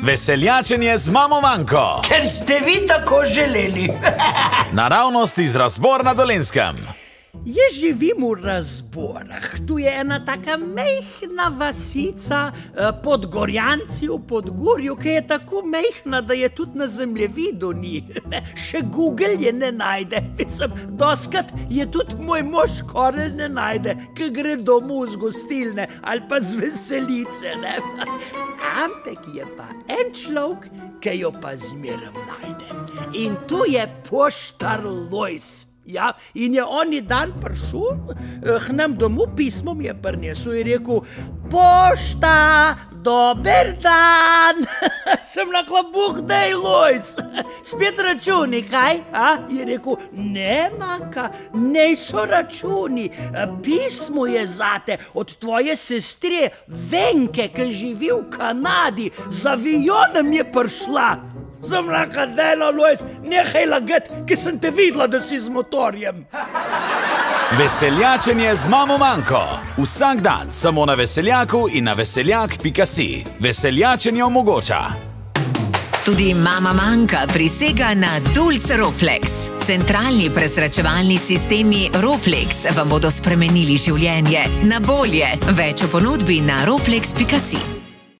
Veseljačenje z mamo Manko. Ker ste vi tako želeli. Naravnost iz Razbor na Dolenjskem. Jaz živim v Razborah. Tu je ena taka mejhna vasica pod Gorjanci v Podgorju, ki je tako mejhna, da je tudi na zemljevidu ni. Še Google je ne najde. Doskrat je tudi moj mož skoraj ne najde, ki gre domov z gostilne ali pa z veselice. Ampak je pa en človek, ki jo pa zmeraj najde. In to je poštar Lojz. Ja, in je oni dan prišel k nam domov, pismo mi je prinesel in rekel: pošta, dober dan. Sem rekla: Bog daj, Lojz, spet računi, kaj? Je rekel: ne, Manka, ne so računi, pismo je zate od tvoje sestre Venke, ki živi v Kanadi, z avionom je prišla. Sem rekla: dajno, Lojz, nehaj lagati, ki sem te videla, da si z motorjem. Veseljačenje z mamo Manko. Vsak dan samo na Veseljaku in na veseljak.si. Veseljačenje omogoča. Tudi mama Manka prisega na Dulce Roflex. Centralni prezračevalni sistemi Roflex vam bodo spremenili življenje na bolje. Več o ponudbi na roflex.si.